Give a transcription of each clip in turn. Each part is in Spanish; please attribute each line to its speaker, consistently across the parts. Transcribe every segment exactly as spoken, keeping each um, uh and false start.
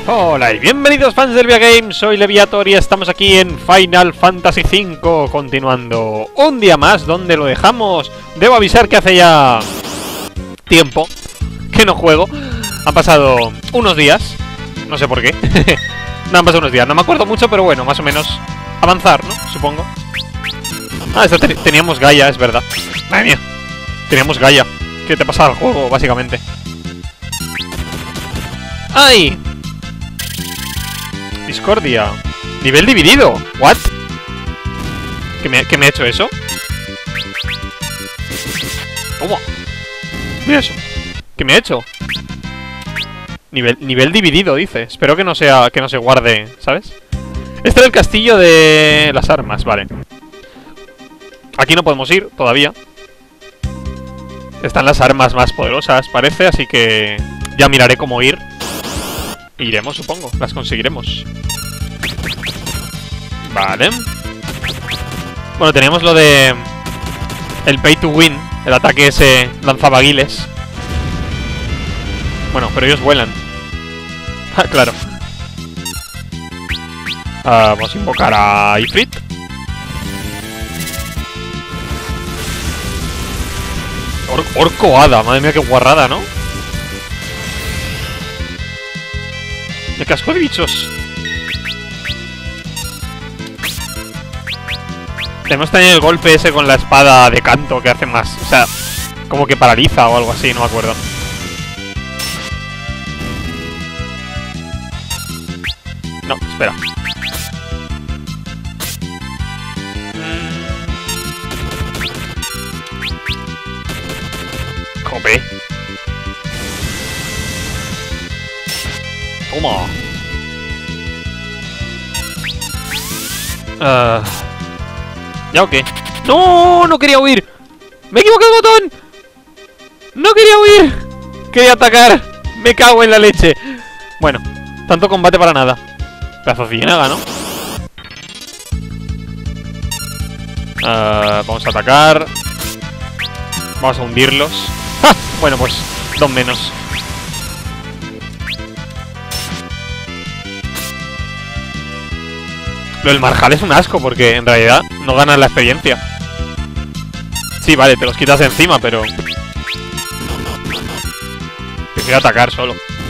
Speaker 1: Hola y bienvenidos fans del Viagames, soy Leviator y estamos aquí en Final Fantasy cinco, continuando un día más donde lo dejamos. Debo avisar que hace ya tiempo que no juego, han pasado unos días, no sé por qué, no han pasado unos días, no me acuerdo mucho, pero bueno, más o menos avanzar, ¿no? Supongo. Ah, esta te teníamos Gaia, es verdad. Madre mía, teníamos Gaia. ¿Qué te pasa al juego, básicamente? ¡Ay! Discordia. Nivel dividido. ¿What? ¿Qué me, qué me ha hecho eso? ¿Cómo? Mira eso. ¿Qué me ha hecho? Nivel, nivel dividido, dice. Espero que no sea, que no se guarde, ¿sabes? Este es el castillo de las armas, vale. Aquí no podemos ir todavía. Están las armas más poderosas, parece, así que ya miraré cómo ir. Iremos, supongo, las conseguiremos. Vale. Bueno, teníamos lo de el pay to win, el ataque ese lanzabaguiles. Bueno, pero ellos vuelan. Ah, claro. Ah, vamos a invocar a Ifrit. Or Orco Hada, madre mía, qué guarrada, ¿no? Me casco de bichos. Tenemos también el golpe ese con la espada de canto que hace más, o sea, como que paraliza o algo así, no me acuerdo. No, espera. Jope. Toma. Uh, ¿Ya o qué? ¡No! ¡No quería huir! ¡Me he equivocado el botón! ¡No quería huir! ¡Quería atacar! ¡Me cago en la leche! Bueno, tanto combate para nada. Pedazo de ciénaga, ¿no? Uh, vamos a atacar. Vamos a hundirlos. ¡Ja! Bueno, pues dos menos. Lo del marjal es un asco porque en realidad no ganas la experiencia. Sí, vale, te los quitas de encima, pero prefiero atacar solo.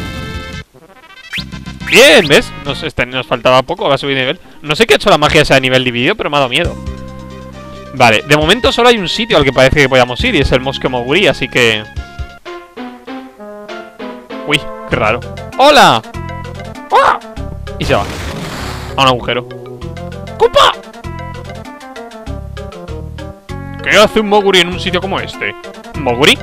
Speaker 1: Bien, ¿ves? Nos, este, nos faltaba poco, va a subir de nivel. No sé qué ha hecho la magia esa de nivel dividido, pero me ha dado miedo. Vale, de momento solo hay un sitio al que parece que podamos ir y es el Mosque Moguri, así que... Uy, qué raro. ¡Hola! ¡Ah! Y se va a un agujero. ¡Compa! ¿Qué hace un Moguri en un sitio como este? ¿Moguri?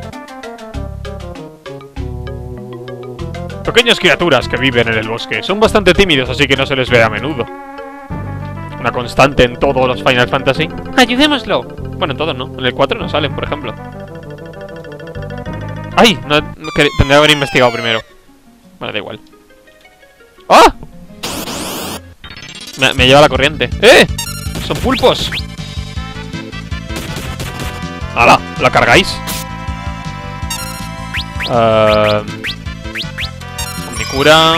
Speaker 1: Pequeñas criaturas que viven en el bosque. Son bastante tímidos, así que no se les ve a menudo. Una constante en todos los Final Fantasy. ¡Ayudémoslo! Bueno, en todos no. En el cuatro no salen, por ejemplo. ¡Ay! No, no, que, tendría que haber investigado primero. Bueno, da igual. ¡Ah! Me, me lleva la corriente. ¡Eh! ¡Son pulpos! ¡Hala! ¿La cargáis? Uh, Omnicura.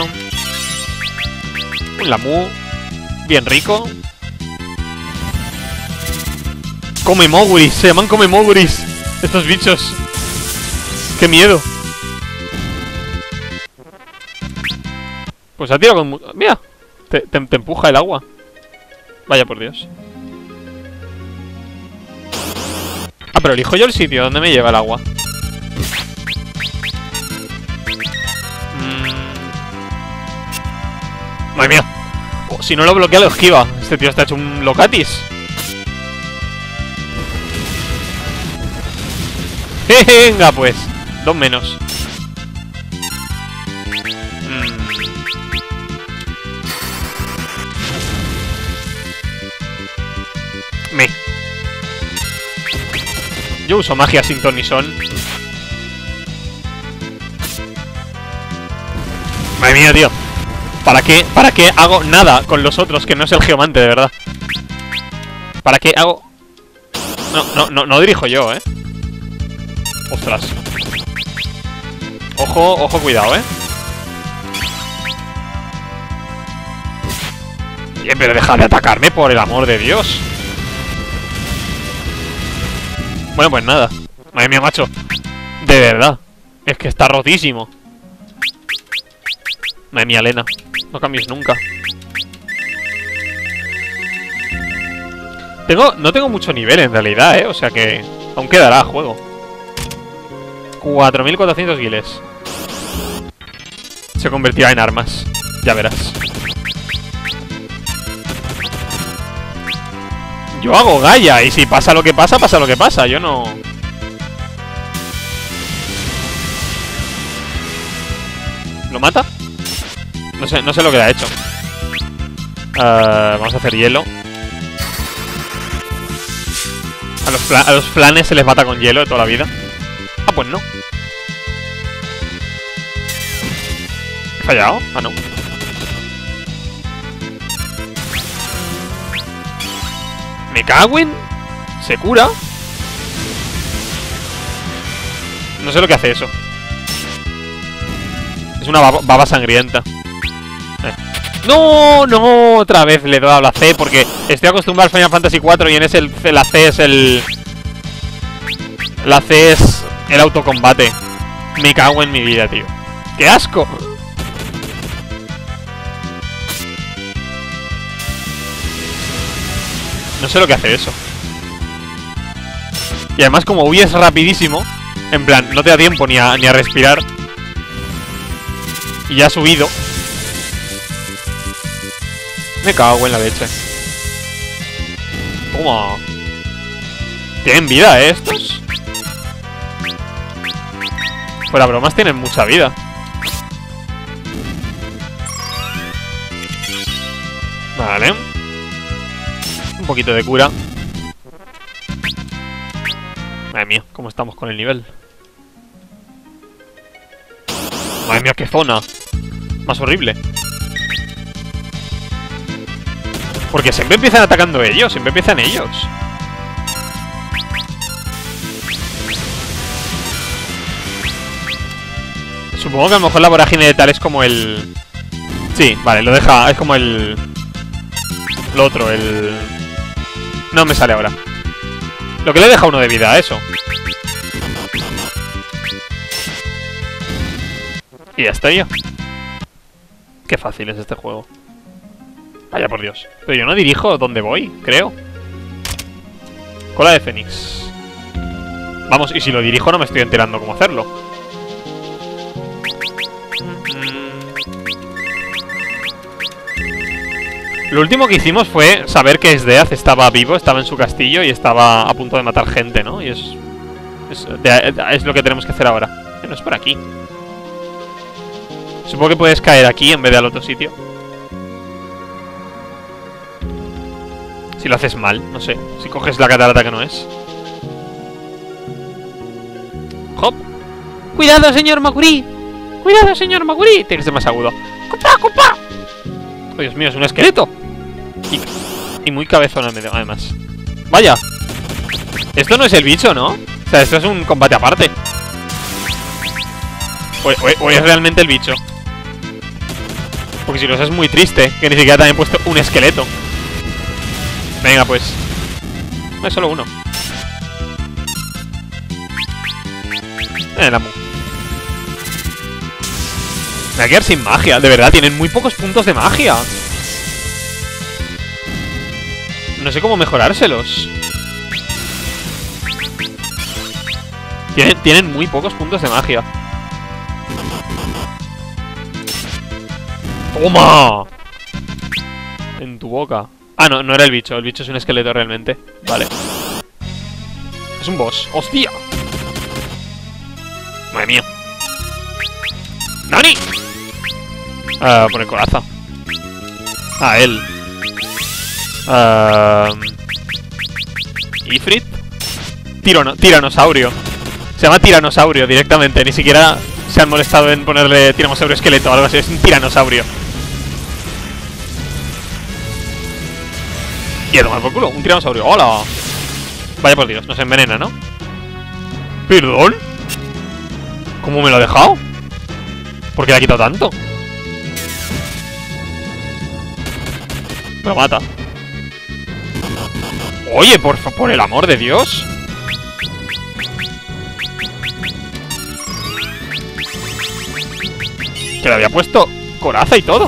Speaker 1: Un Lamu. Bien rico. Come Moguris. Se llaman Come Moguris estos bichos. ¡Qué miedo! Pues ha tirado con... ¡Mira! Te, te, te empuja el agua. Vaya por Dios. Ah, pero elijo yo el sitio donde me lleva el agua. mm. Madre mía. Oh, si no lo bloquea lo esquiva. Este tío está hecho un locatis. Venga pues. Dos menos. Me. Yo uso magia sin ton ni son. Madre mía, tío. ¿Para qué? ¿Para qué hago nada con los otros que no es el geomante, de verdad? ¿Para qué hago? No, no, no, no dirijo yo, ¿eh? Ostras. Ojo, ojo, cuidado, ¿eh? Oye, pero deja de atacarme, por el amor de Dios. Bueno, pues nada. Madre mía, macho. De verdad. Es que está rotísimo. Madre mía, Elena. No cambies nunca. Tengo, no tengo mucho nivel en realidad, ¿eh? O sea que aún quedará juego. cuatro mil cuatrocientos guiles. Se convertirá en armas. Ya verás. Yo hago Gaia. Y si pasa lo que pasa, pasa lo que pasa. Yo no... ¿Lo mata? No sé, no sé lo que le ha hecho. Uh, vamos a hacer hielo. A los, a los flanes se les mata con hielo de toda la vida. Ah, pues no. ¿He fallado? Ah, no. ¿Me cago en? ¿Se cura? No sé lo que hace eso. Es una baba, baba sangrienta. Eh. ¡No! ¡No! Otra vez le he dado a la C porque estoy acostumbrado al Final Fantasy cuatro y en ese el, la C es el... La C es el autocombate. Me cago en mi vida, tío. ¡Qué asco! No sé lo que hace eso. Y además como huyes rapidísimo, en plan, no te da tiempo ni a, ni a respirar. Y ya ha subido. Me cago en la leche. Toma. Tienen vida, ¿eh? Estos. Fuera bromas, tienen mucha vida. Vale. Un poquito de cura. Madre mía, cómo estamos con el nivel. Madre mía, qué zona más horrible. Porque siempre empiezan atacando ellos. Siempre empiezan ellos. Supongo que a lo mejor la vorágine de tal es como el... Sí, vale, lo deja... Es como el... Lo otro, el... No me sale ahora. Lo que le deja uno de vida, a eso. Y ya está ya. Qué fácil es este juego. Vaya por Dios. Pero yo no dirijo dónde voy, creo. Cola de Fénix. Vamos, y si lo dirijo no me estoy enterando cómo hacerlo. Lo último que hicimos fue saber que Esdeath estaba vivo, estaba en su castillo y estaba a punto de matar gente, ¿no? Y es... Es, de, es lo que tenemos que hacer ahora. No es por aquí. Supongo que puedes caer aquí en vez de al otro sitio. Si lo haces mal, no sé. Si coges la catarata que no es. ¡Hop! ¡Cuidado, señor Maguri! ¡Cuidado, señor Maguri! Tiene que ser más agudo. ¡Compa, compa! ¡Oh, Dios mío, es un esqueleto! Y, y muy cabezón además. ¡Vaya! Esto no es el bicho, ¿no? O sea, esto es un combate aparte. O, o, o es realmente el bicho. Porque si no, es muy triste que ni siquiera te hayan puesto un esqueleto. Venga, pues. No es solo uno. Eh, la mu. Me voy a quedar sin magia. De verdad, tienen muy pocos puntos de magia. No sé cómo mejorárselos. Tienen, tienen muy pocos puntos de magia. ¡Toma! En tu boca. Ah, no, no era el bicho. El bicho es un esqueleto realmente. Vale. Es un boss. ¡Hostia! Madre mía. ¡Nani! Uh, por el coraza. Ah, él. Uh, Ifrit. Tirano tiranosaurio. Se llama tiranosaurio directamente. Ni siquiera se han molestado en ponerle tiranosaurio esqueleto o algo así. Es un tiranosaurio. Y a tomar por culo. Un tiranosaurio. ¡Hola! Vaya por Dios. Nos envenena, ¿no? ¿Perdón? ¿Cómo me lo ha dejado? ¿Por qué le ha quitado tanto? Me lo mata. Oye, por, por el amor de Dios. Que le había puesto coraza y todo.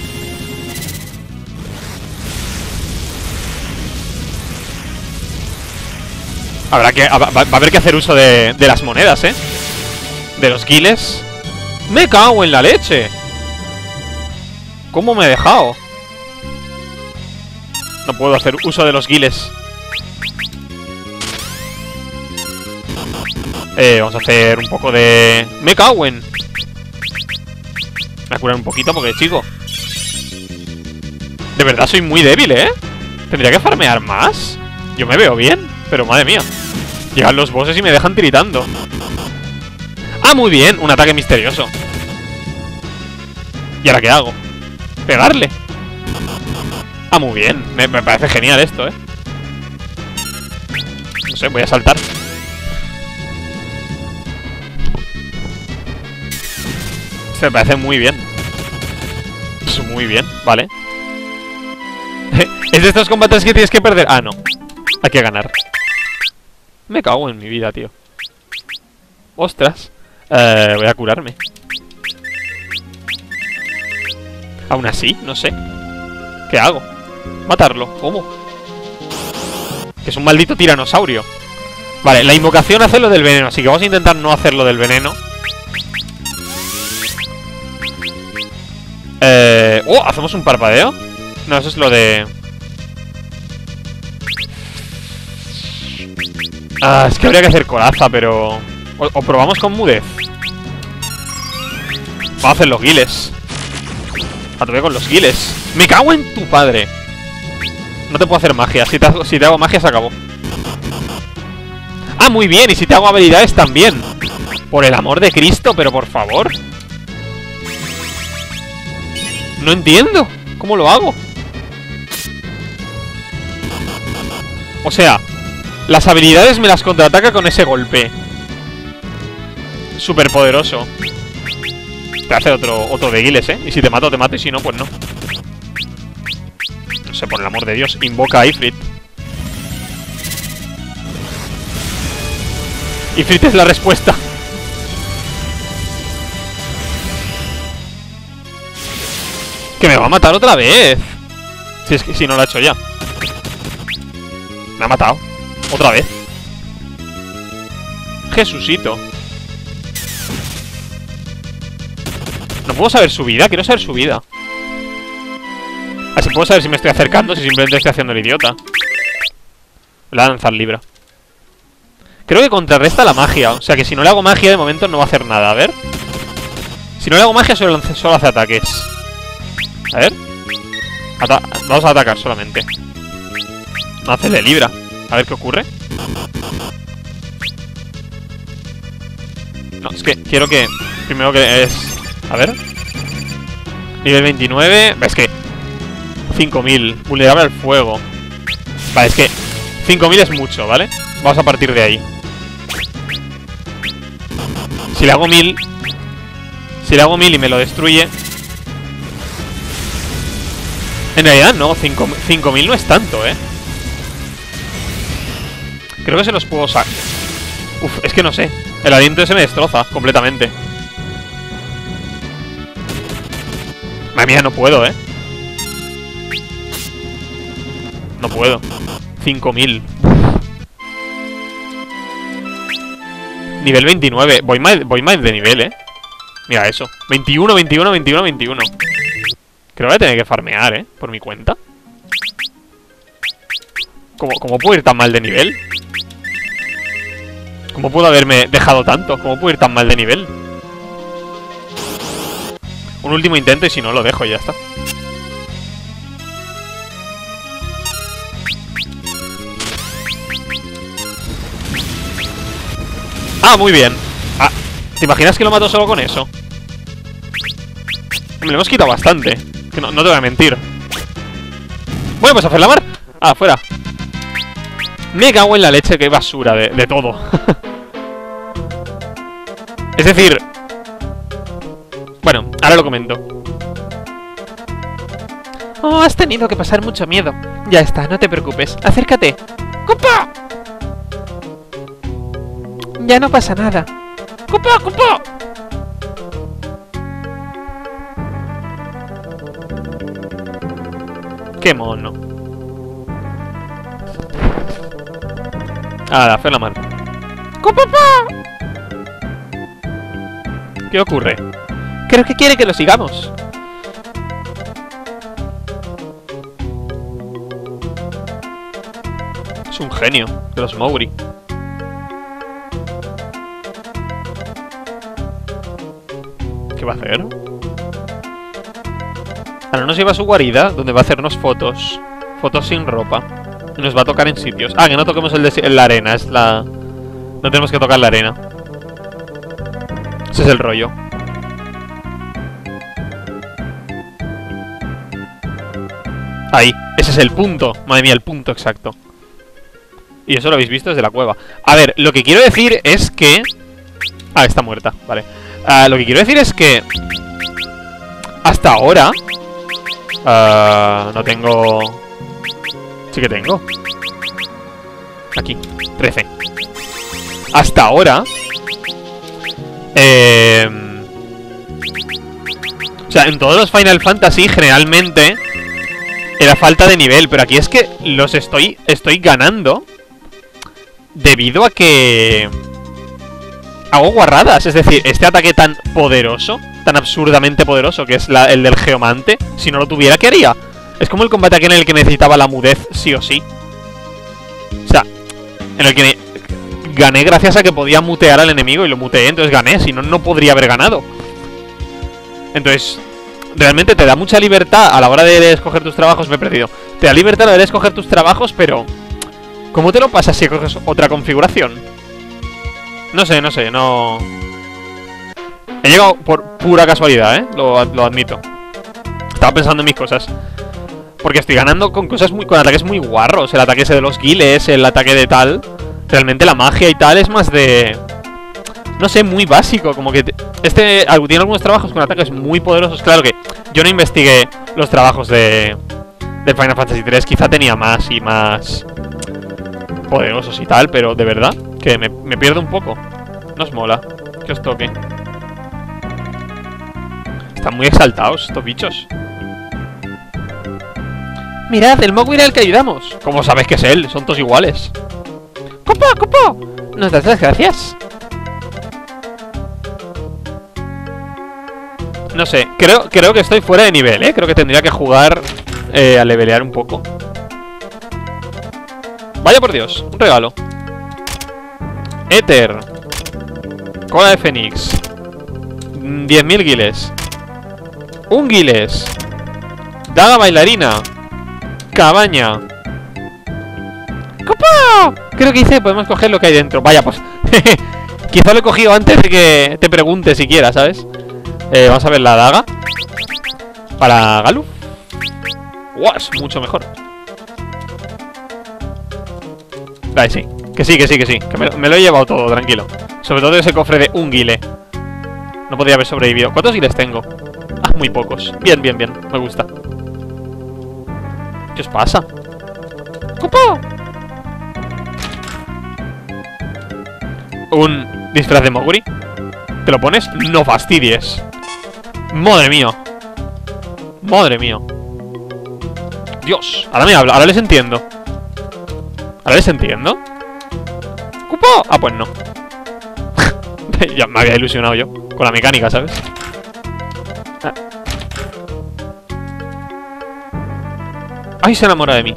Speaker 1: Habrá que... Va, va a haber que hacer uso de, de las monedas, ¿eh? De los guiles. ¡Me cago en la leche! ¿Cómo me he dejado? No puedo hacer uso de los guiles. Eh, vamos a hacer un poco de... ¡Me cago en! Voy a curar un poquito porque, chico, de verdad soy muy débil, ¿eh? ¿Tendría que farmear más? Yo me veo bien, pero madre mía, llegan los bosses y me dejan tiritando. ¡Ah, muy bien! Un ataque misterioso. ¿Y ahora qué hago? ¿Pegarle? Ah, muy bien. Me, me parece genial esto, ¿eh? No sé, voy a saltar. Se me parece muy bien. Muy bien, vale. ¿Es de estos combates que tienes que perder? Ah, no. Hay que ganar. Me cago en mi vida, tío. Ostras. Eh, voy a curarme. Aún así, no sé. ¿Qué hago? Matarlo. ¿Cómo? Que es un maldito tiranosaurio. Vale, la invocación hace lo del veneno, así que vamos a intentar no hacer lo del veneno. Eh... ¡Oh! ¿Hacemos un parpadeo? No, eso es lo de... Ah, es que habría que hacer coraza, pero... O, o probamos con mudez. Vamos a hacer los guiles. A tope con los guiles. ¡Me cago en tu padre! No te puedo hacer magia. Si te, si te hago magia se acabó. Ah, muy bien. Y si te hago habilidades también. Por el amor de Cristo, pero por favor. No entiendo. ¿Cómo lo hago? O sea, las habilidades me las contraataca con ese golpe. Súper poderoso. Te hace otro, otro de guiles, ¿eh? Y si te mato, te mato. Y si no, pues no. No sé, por el amor de Dios. Invoca a Ifrit. Ifrit es la respuesta. Que me va a matar otra vez. Si es que si no lo ha hecho ya. Me ha matado. Otra vez. Jesucito. No puedo saber su vida. Quiero saber su vida. Así puedo saber si me estoy acercando, si simplemente estoy haciendo el idiota. Le voy a lanzar libra. Creo que contrarresta la magia. O sea que si no le hago magia de momento no va a hacer nada. A ver. Si no le hago magia solo, solo hace ataques. A ver. Ata Vamos a atacar solamente. No hacerle libra. A ver qué ocurre. No, es que quiero que... Primero que es... A ver. Nivel veintinueve. Es que... cinco mil. Vulnerable al fuego. Vale, es que... cinco mil es mucho, ¿vale? Vamos a partir de ahí. Si le hago mil... Si le hago mil y me lo destruye... En realidad no, cinco mil no es tanto, ¿eh? Creo que se los puedo sacar. Uf, es que no sé. El aliento ese me destroza completamente. Madre mía, no puedo, ¿eh? No puedo. cinco mil. Nivel veintinueve. Voy mal, voy mal de nivel, ¿eh? Mira eso. veintiuno, veintiuno, veintiuno, veintiuno. Creo que voy a tener que farmear, ¿eh? Por mi cuenta. ¿Cómo, cómo puedo ir tan mal de nivel? ¿Cómo puedo haberme dejado tanto? ¿Cómo puedo ir tan mal de nivel? Un último intento y si no lo dejo y ya está. Ah, muy bien. Ah, ¿te imaginas que lo mato solo con eso? Me lo hemos quitado bastante. Que no, no te voy a mentir. Bueno, pues a hacer la mar. Ah, fuera. Me cago en la leche, qué basura de, de todo. Es decir... Bueno, ahora lo comento. Oh, has tenido que pasar mucho miedo. Ya está, no te preocupes. Acércate. ¡Cupo! Ya no pasa nada. ¡Cupo, cupo! ¡Qué mono! Ah, la fe la mano. ¡Cupo! ¿Qué ocurre? Creo que quiere que lo sigamos. Es un genio de los Mowgli. ¿Qué va a hacer? Ahora nos lleva a su guarida, donde va a hacernos fotos. Fotos sin ropa. Y nos va a tocar en sitios. Ah, que no toquemos el de la arena. Es la... No tenemos que tocar la arena. Ese es el rollo. Ahí. Ese es el punto. Madre mía, el punto exacto. Y eso lo habéis visto desde la cueva. A ver, lo que quiero decir es que... Ah, está muerta, vale. Uh, lo que quiero decir es que... Hasta ahora... Uh, no tengo... Sí que tengo. Aquí, trece. Hasta ahora... Eh... O sea, en todos los Final Fantasy generalmente... Era falta de nivel, pero aquí es que los estoy... Estoy ganando... Debido a que... Hago guarradas, es decir, este ataque tan poderoso, tan absurdamente poderoso, que es la, el del Geomante, si no lo tuviera, ¿qué haría? Es como el combate aquí en el que necesitaba la mudez, sí o sí. O sea, en el que gané gracias a que podía mutear al enemigo y lo muteé, entonces gané, si no, no podría haber ganado. Entonces, realmente te da mucha libertad a la hora de escoger tus trabajos, me he perdido. Te da libertad a la hora de escoger tus trabajos, pero... ¿Cómo te lo pasas si coges otra configuración? No sé, no sé, no... He llegado por pura casualidad, ¿eh? Lo, lo admito. Estaba pensando en mis cosas. Porque estoy ganando con cosas muy... Con ataques muy guarros. El ataque ese de los guiles, el ataque de tal... Realmente la magia y tal es más de... No sé, muy básico. Como que... Te, este tiene algunos trabajos con ataques muy poderosos. Claro que yo no investigué los trabajos de... De Final Fantasy tres. Quizá tenía más y más... poderosos y tal, pero de verdad que me, me pierdo un poco. No os mola que os toque. Están muy exaltados estos bichos. Mirad, el Mowgli era el que ayudamos. ¿Cómo sabes que es él? Son todos iguales. ¡Copo, copo! ¿Nos das las gracias? No sé, creo, creo que estoy fuera de nivel, ¿eh? Creo que tendría que jugar eh, a levelear un poco. Vaya por Dios, un regalo. Éter. Cola de Fénix. diez mil guiles. Un guiles. Daga bailarina. Cabaña. ¡Copo! Creo que dice podemos coger lo que hay dentro. Vaya, pues. Quizá lo he cogido antes de que te pregunte siquiera, ¿sabes? Eh, vamos a ver la daga. Para Galu. ¡Wow! Es mucho mejor. Vale, sí. Que sí, que sí, que sí. Que me, me lo he llevado todo, tranquilo. Sobre todo ese cofre de un guile. No podría haber sobrevivido. ¿Cuántos guiles tengo? Ah, muy pocos. Bien, bien, bien. Me gusta. ¿Qué os pasa? ¡Copo! Un disfraz de Mowgli. ¿Te lo pones? No fastidies. Madre mía. Madre mía. Dios. Ahora me habla. Ahora les entiendo. Ahora les entiendo. ¡Cupo! Ah, pues no. Ya me había ilusionado yo con la mecánica, ¿sabes? Ah. ¡Ay, se enamora de mí!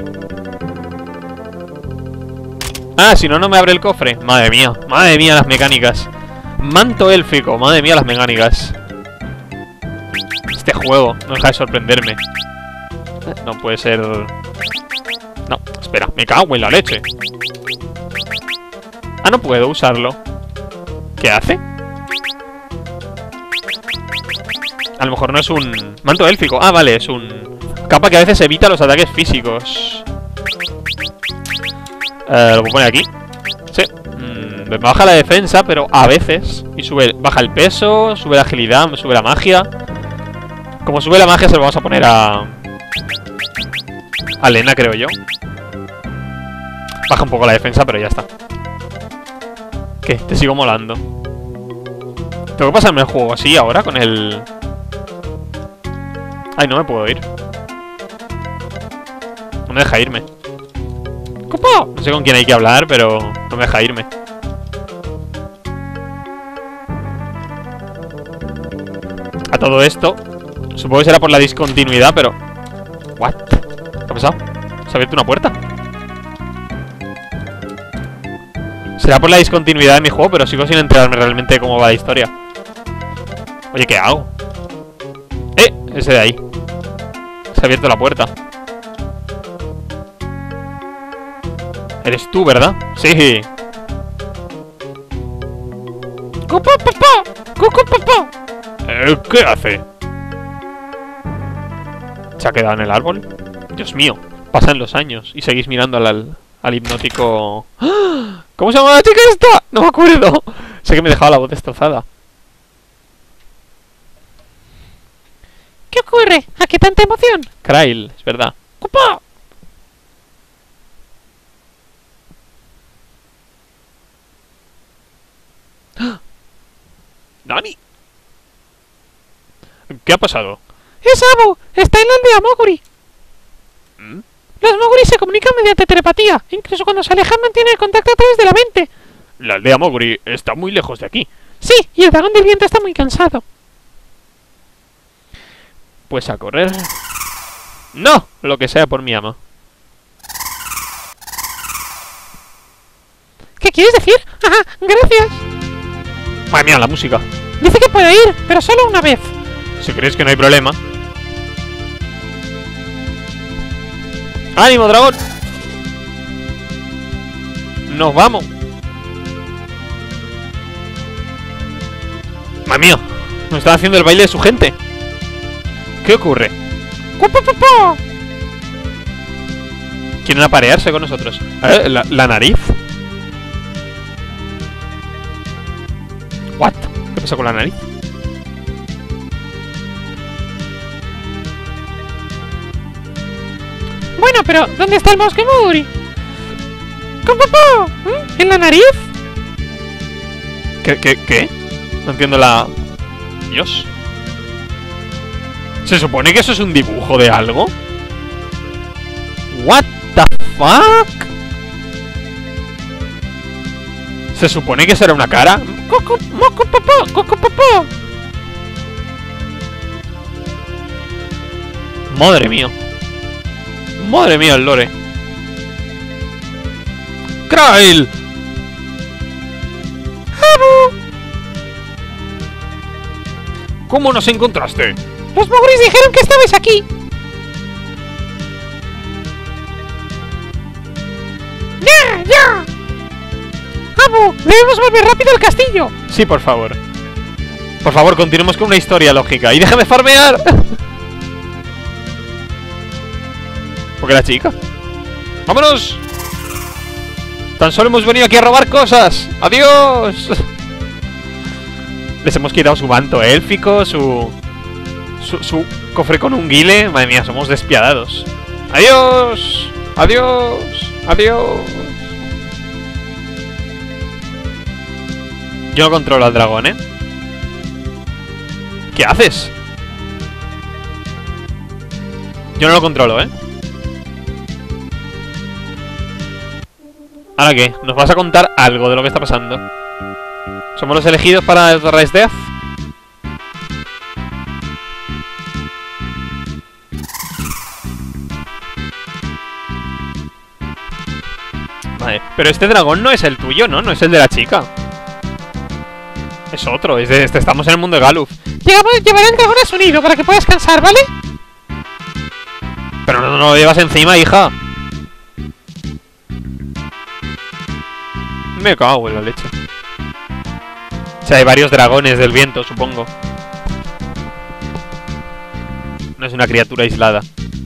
Speaker 1: Ah, si no, no me abre el cofre. Madre mía, madre mía las mecánicas. Manto élfico, madre mía las mecánicas. Este juego no deja de sorprenderme. No puede ser... No, espera, me cago en la leche. Ah, no puedo usarlo. ¿Qué hace? A lo mejor no es un... Manto élfico. Ah, vale, es un... Capa que a veces evita los ataques físicos. Eh, lo voy a poner aquí. Sí. Mm, me baja la defensa, pero a veces. Y sube, baja el peso, sube la agilidad, sube la magia. Como sube la magia se lo vamos a poner a... A Lena, creo yo. Baja un poco la defensa, pero ya está. ¿Qué? Te sigo molando. Tengo que pasarme el juego así ahora con el... Ay, no me puedo ir. No me deja irme. ¡Copo! No sé con quién hay que hablar, pero no me deja irme. A todo esto, supongo que será por la discontinuidad, pero... ¿What? ¿Qué ha pasado? ¿Se ha abierto una puerta? Será por la discontinuidad de mi juego, pero sigo sin enterarme realmente de cómo va la historia. Oye, ¿qué hago? ¡Eh! Ese de ahí. Se ha abierto la puerta. Eres tú, ¿verdad? Sí. ¡Cupo, papá! ¡Cuco, papá! Eh, ¿Qué hace? ¿Se ha quedado en el árbol? Dios mío, pasan los años y seguís mirando al, al, al hipnótico... ¡Ah! ¿Cómo se llama la chica esta? No me acuerdo. Sé que me dejaba la voz destrozada.
Speaker 2: ¿Qué ocurre? ¿A qué tanta emoción?
Speaker 1: Krail, es verdad.
Speaker 2: ¡Cupo!
Speaker 1: ¡Nani! ¿Qué ha pasado?
Speaker 2: ¡Es Abu! ¡Está en la aldea Moguri!
Speaker 1: ¿Mm?
Speaker 2: Los Moguri se comunican mediante telepatía. Incluso cuando se alejan mantienen el contacto a través de la mente.
Speaker 1: La aldea Moguri está muy lejos de aquí.
Speaker 2: Sí, y el dragón del viento está muy cansado.
Speaker 1: Pues a correr. ¡No! Lo que sea por mi ama.
Speaker 2: ¿Qué quieres decir? Ajá, gracias.
Speaker 1: Madre mía, la música.
Speaker 2: Dice que puede ir, pero solo una vez.
Speaker 1: Si crees que no hay problema. ¡Ánimo, dragón! ¡Nos vamos! ¡Madre mía! Nos están haciendo el baile de su gente. ¿Qué ocurre?
Speaker 2: ¡Cupo-pupo!
Speaker 1: ¿Quieren aparearse con nosotros? A ver, la, la nariz. ¿What? ¿Qué pasa con la nariz?
Speaker 2: Bueno, pero ¿dónde está el bosque Moguri? ¡Cupo-pupo! ¿En la nariz?
Speaker 1: ¿Qué, qué, qué? No entiendo la... Dios. ¿Se supone que eso es un dibujo de algo? What the fuck? ¿Se supone que será una cara?
Speaker 2: ¡Cucu, moco, popó! ¡Cucu, popó!
Speaker 1: Madre mía. Madre mía el lore. ¡Krail!
Speaker 2: ¡Abu!
Speaker 1: ¿Cómo nos encontraste?
Speaker 2: Los Moguris dijeron que estabais aquí. ¡Ya, ya! ¡Abu! ¡Debemos volver rápido al castillo!
Speaker 1: Sí, por favor. Por favor, continuemos con una historia lógica. ¡Y déjame farmear! ¿Por qué la chica? ¡Vámonos! Tan solo hemos venido aquí a robar cosas. ¡Adiós! Les hemos quitado su manto élfico, su... Su, su cofre con un guile. Madre mía, somos despiadados. ¡Adiós! ¡Adiós! ¡Adiós! Yo no controlo al dragón, ¿eh? ¿Qué haces? Yo no lo controlo, ¿eh? ¿Ahora qué? ¿Nos vas a contar algo de lo que está pasando? ¿Somos los elegidos para el Rise Death? Vale, pero este dragón no es el tuyo, ¿no? No es el de la chica. Es otro, es de este. Estamos en el mundo de Galuf.
Speaker 2: Llegamos, llevaré el dragón a su nido para que puedas descansar, ¿vale?
Speaker 1: Pero no, no lo llevas encima, hija. Me cago en la leche. O sea, hay varios dragones del viento, supongo. No es una criatura aislada.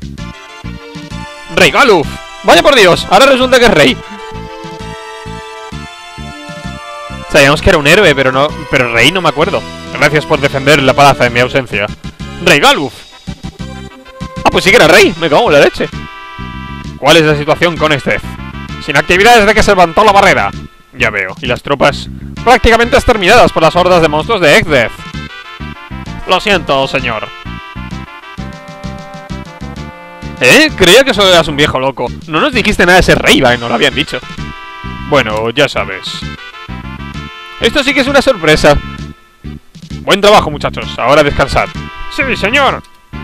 Speaker 1: ¡Rey Galuf! ¡Vaya por Dios! Ahora resulta que es rey. Sabíamos que era un héroe, pero no... Pero rey no me acuerdo. Gracias por defender la palaza en mi ausencia. ¡Rey Galuf! ¡Ha pues sí que era rey. Me cago en la leche. ¿Cuál es la situación con este? Sin actividad desde que se levantó la barrera. Ya veo. Y las tropas prácticamente exterminadas por las hordas de monstruos de Exdeath. Lo siento, señor. ¿Eh? Creía que solo eras un viejo loco. No nos dijiste nada de ese rey, ¿vale? No lo habían dicho. Bueno, ya sabes. Esto sí que es una sorpresa. Buen trabajo, muchachos. Ahora descansad. Sí, señor.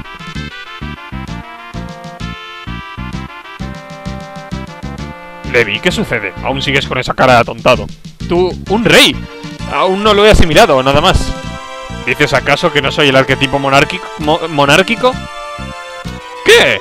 Speaker 1: Levi, ¿qué sucede? Aún sigues con esa cara de atontado. Tú, un rey. Aún no lo he asimilado, nada más. ¿Dices acaso que no soy el arquetipo monárquico? Mo ¿Monárquico? ¿Qué?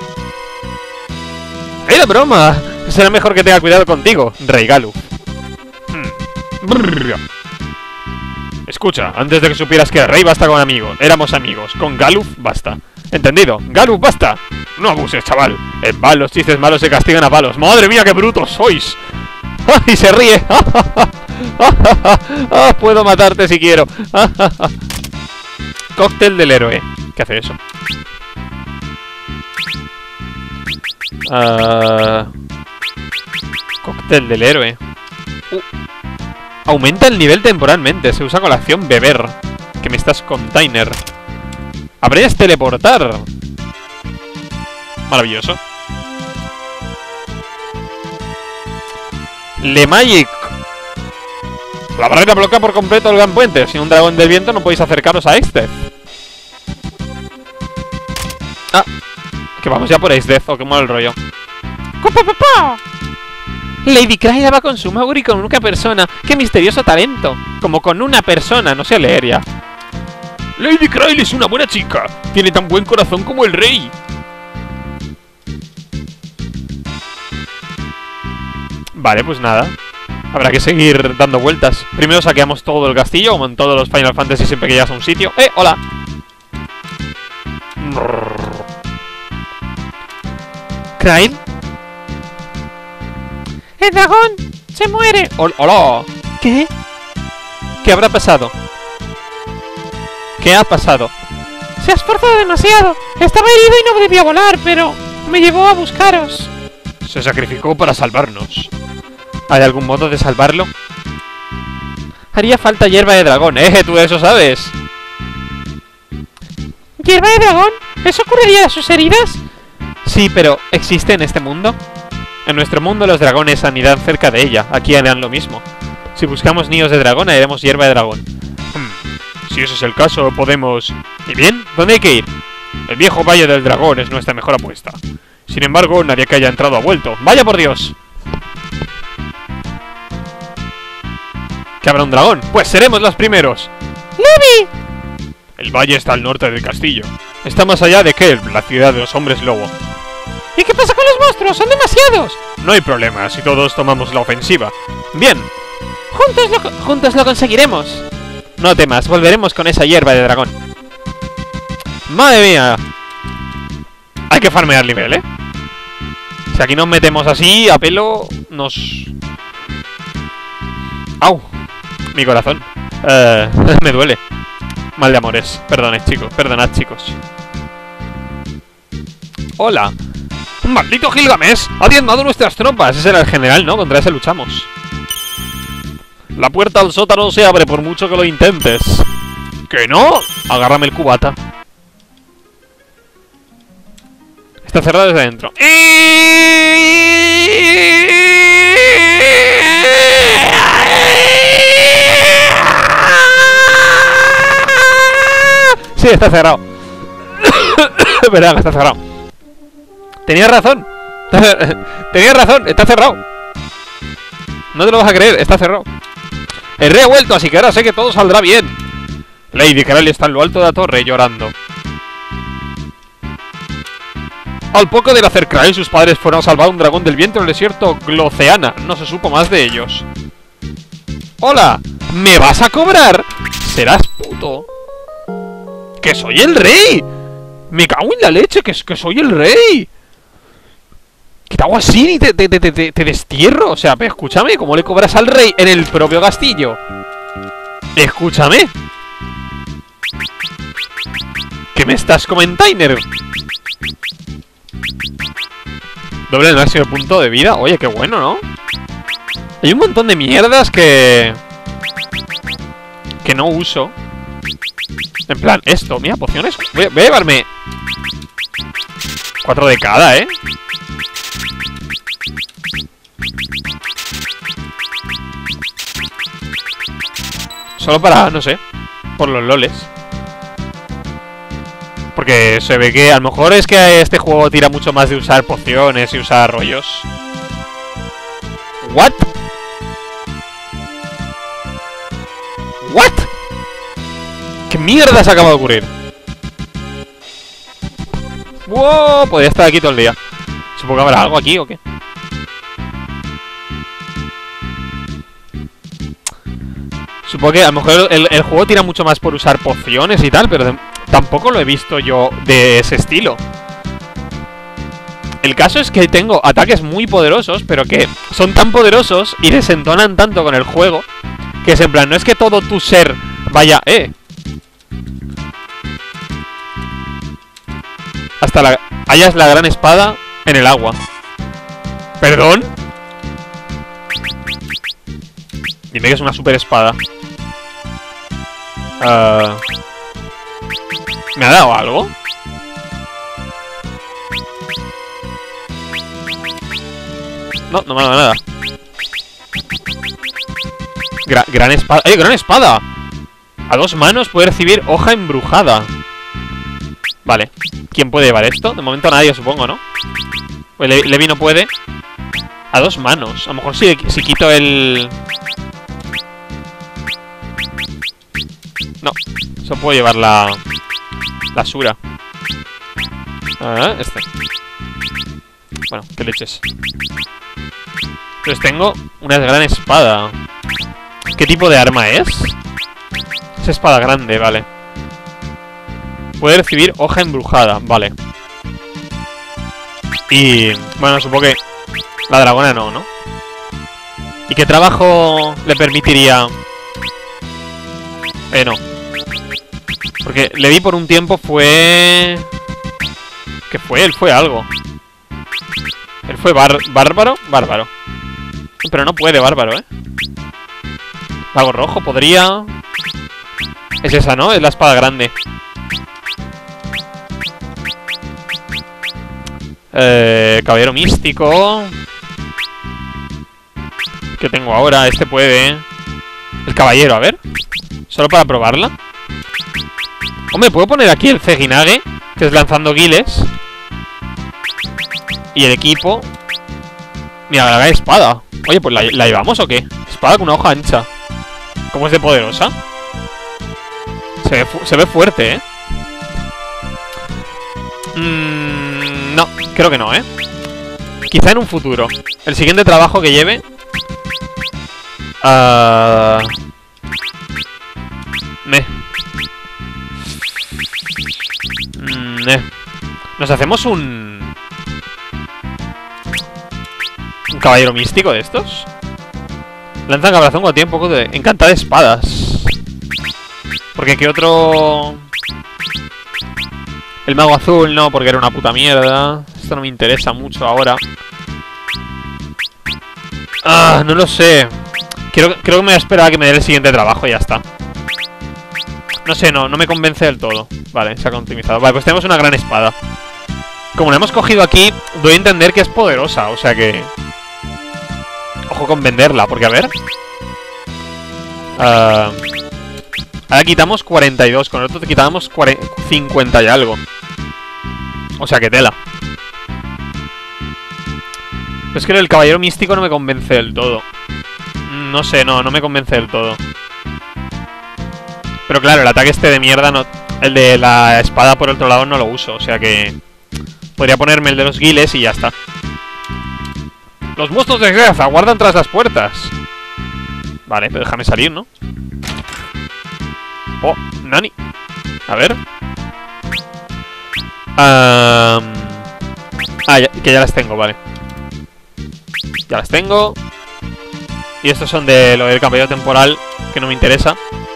Speaker 1: ¡Era broma! Será mejor que tenga cuidado contigo, Rey Galuf. Hmm. Escucha, antes de que supieras que el rey basta con amigos. Éramos amigos. Con Galuf basta. ¿Entendido? ¡Galuf, basta! No abuses, chaval. En Val los chistes malos se castigan a palos. ¡Madre mía, qué brutos sois! ¡Y se ríe! ¡Ah, puedo matarte si quiero! Cóctel del héroe. ¿Qué hace eso? Uh... Cóctel del héroe. Uh. Aumenta el nivel temporalmente. Se usa con la acción beber. Que me estás container. Habrías teleportar. Maravilloso. Le Magic. La barrera bloquea por completo el gran puente. Sin un dragón del viento no podéis acercaros a Exdeath. Ah, que vamos ya por Exdeath, o que mola el rollo. Lady Kraida va con su Mauri con una persona. ¡Qué misterioso talento! Como con una persona, no sé leer ya. Lady Kraida es una buena chica. Tiene tan buen corazón como el rey. Vale, pues nada. Habrá que seguir dando vueltas. Primero saqueamos todo el castillo, como en todos los Final Fantasy siempre que llegas a un sitio. ¡Eh! ¡Hola! ¿Kraid?
Speaker 2: ¡El dragón se muere!
Speaker 1: ¡Hola! ¿Qué? ¿Qué habrá pasado? ¿Qué ha pasado?
Speaker 2: Se ha esforzado demasiado. Estaba herido y no debía volar, pero me llevó a buscaros.
Speaker 1: Se sacrificó para salvarnos. ¿Hay algún modo de salvarlo? Haría falta hierba de dragón, ¿eh? ¿Tú eso sabes?
Speaker 2: ¿Hierba de dragón? ¿Eso curaría de sus heridas?
Speaker 1: Sí, pero ¿existe en este mundo? En nuestro mundo los dragones anidan cerca de ella. Aquí harán lo mismo. Si buscamos nidos de dragón, haremos hierba de dragón. Hmm. Si ese es el caso, podemos... ¿Y bien? ¿Dónde hay que ir? El viejo Valle del Dragón es nuestra mejor apuesta. Sin embargo, nadie que haya entrado ha vuelto. ¡Vaya por Dios! ¿Que habrá un dragón? ¡Pues seremos los primeros!
Speaker 2: ¡Levi!
Speaker 1: El valle está al norte del castillo. Está más allá de Kelp, la ciudad de los hombres lobo.
Speaker 2: ¿Y qué pasa con los monstruos? ¡Son demasiados!
Speaker 1: No hay problema si todos tomamos la ofensiva. Bien.
Speaker 2: Juntos lo, juntos lo conseguiremos.
Speaker 1: No temas, volveremos con esa hierba de dragón. ¡Madre mía! Hay que farmear nivel, ¿eh? Si aquí nos metemos así, a pelo, nos... ¡Au! Mi corazón. Eh, me duele. Mal de amores. Perdonad, chicos. Perdonad, chicos. ¡Hola! ¡Maldito Gilgamesh! ¡Ha diezmado nuestras tropas! Ese era el general, ¿no? Contra ese luchamos. La puerta al sótano se abre por mucho que lo intentes. ¿Que no? Agárrame el cubata. Está cerrado desde dentro. Sí, está cerrado. Verdad, está cerrado. Tenía razón. Tenía razón, está cerrado. No te lo vas a creer, está cerrado. El rey ha vuelto, así que ahora sé que todo saldrá bien. Lady Kraida está en lo alto de la torre llorando. Al poco de nacer Kraid, sus padres fueron a salvar un dragón del viento en el desierto Gloceana. No se supo más de ellos. ¡Hola! ¿Me vas a cobrar? Serás puto. ¡Que soy el rey! ¡Me cago en la leche! ¡Que, que soy el rey! Que te hago así y te, te, te, te, te destierro. O sea, escúchame, ¿cómo le cobras al rey en el propio castillo? Escúchame. ¿Qué me estás comentando? Doble el máximo punto de vida. Oye, qué bueno, ¿no? Hay un montón de mierdas que... que no uso. En plan, esto, mira, pociones. Voy a, voy a llevarme cuatro de cada, ¿eh? Solo para, no sé, por los loles. Porque se ve que a lo mejor es que este juego tira mucho más de usar pociones y usar rollos. ¿What? ¿What? ¿Qué mierda se acaba de ocurrir? ¡Wow! Podría estar aquí todo el día. Supongo que habrá algo aquí o qué. Supongo que a lo mejor el, el juego tira mucho más por usar pociones y tal, pero de, tampoco lo he visto yo de ese estilo. El caso es que tengo ataques muy poderosos, pero que son tan poderosos y desentonan tanto con el juego, que es en plan, no es que todo tu ser vaya... ¡Eh! Hasta la... hallas la gran espada en el agua. ¿Perdón? Dime que es una super espada. Uh... ¿Me ha dado algo? No, no me ha dado nada. Gra gran espada. ¡Eh, gran espada! A dos manos puede recibir hoja embrujada. Vale. ¿Quién puede llevar esto? De momento nadie, supongo, ¿no? Pues Le Levi no puede. A dos manos. A lo mejor si, si quito el... No. Solo puedo llevar la... la Sura. Ah, este. Bueno, qué leches. Entonces tengo una gran espada. ¿Qué tipo de arma es? Es espada grande, vale. Puede recibir hoja embrujada, vale. Y... bueno, supongo que la dragona no, ¿no? ¿Y qué trabajo le permitiría? Eh, no. Porque le vi por un tiempo fue... ¿Qué fue? Él fue algo. Él fue bar... bárbaro. Bárbaro. Pero no puede bárbaro, ¿eh? Mago rojo podría... Es esa, ¿no? Es la espada grande. Eh, caballero místico. ¿Qué tengo ahora? Este puede. El caballero, a ver. Solo para probarla. Hombre, puedo poner aquí el Zeginage, que es lanzando guiles. Y el equipo. Mira, la espada. Oye, pues ¿la, ¿la llevamos o qué? Espada con una hoja ancha. ¿Cómo es de poderosa? Se ve, se ve fuerte, ¿eh? Mm, no, creo que no, ¿eh? Quizá en un futuro. El siguiente trabajo que lleve... Uh... Me. Mm, eh. Nos hacemos un... un caballero místico de estos. Lanzan caparazón cuando tiene un poco de... encantada de espadas. Porque qué otro... El mago azul no, porque era una puta mierda. Esto no me interesa mucho ahora. Ah, no lo sé. Creo, creo que me voy a esperar a que me dé el siguiente trabajo y ya está. No sé, no, no me convence del todo. Vale, se ha optimizado. Vale, pues tenemos una gran espada. Como la hemos cogido aquí, doy a entender que es poderosa, o sea que... Ojo con venderla, porque a ver... Uh... Ahora quitamos cuarenta y dos, con el otro te quitamos cincuenta y algo. O sea que tela. Pero es que el caballero místico no me convence del todo. No sé, no, no me convence del todo. Pero claro, el ataque este de mierda no... El de la espada por otro lado no lo uso, o sea que... Podría ponerme el de los guiles y ya está. Los monstruos de Greath aguardan tras las puertas. Vale, pero déjame salir, ¿no? Oh, Nani. A ver. Um... Ah, ya, que ya las tengo, vale. Ya las tengo. Y estos son de lo del caballero temporal, que no me interesa.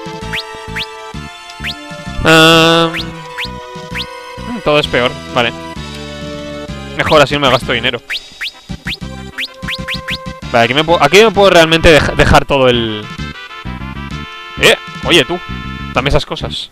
Speaker 1: Um... Todo es peor, vale. Mejor así no me gasto dinero. Vale, aquí me puedo, aquí me puedo realmente dej dejar todo el... Eh, oye tú, dame esas cosas.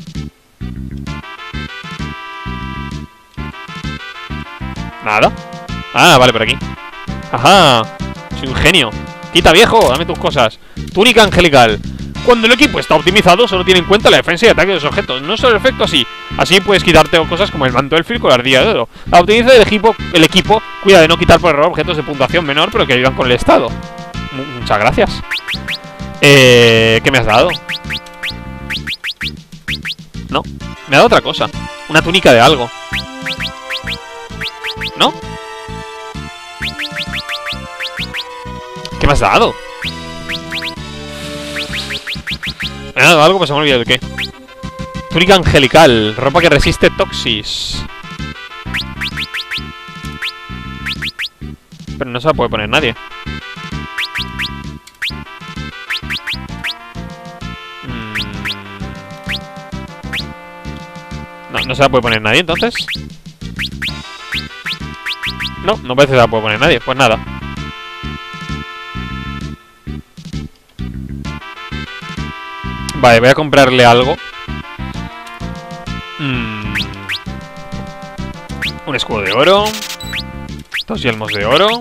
Speaker 1: Nada. Ah, vale, por aquí. Ajá, soy un genio. Quita, viejo, dame tus cosas. Túnica angelical. Cuando el equipo está optimizado, solo tiene en cuenta la defensa y ataque de los objetos. No solo el efecto así. Así puedes quitarte cosas como el manto del fil con la ardilla de oro. La optimiza el equipo, el equipo cuida de no quitar por error objetos de puntuación menor, pero que ayudan con el estado. M Muchas gracias. Eh, ¿Qué me has dado? No, me ha dado otra cosa. Una túnica de algo. ¿No? ¿Qué me has dado? Me ha dado algo, pues se me ha olvidado el qué. Túnica angelical, ropa que resiste toxis. Pero no se la puede poner nadie. Mm. No, no se la puede poner nadie, entonces. No, no parece que se la puede poner nadie. Pues nada. Vale, voy a comprarle algo. Mm. Un escudo de oro. Dos yelmos de oro.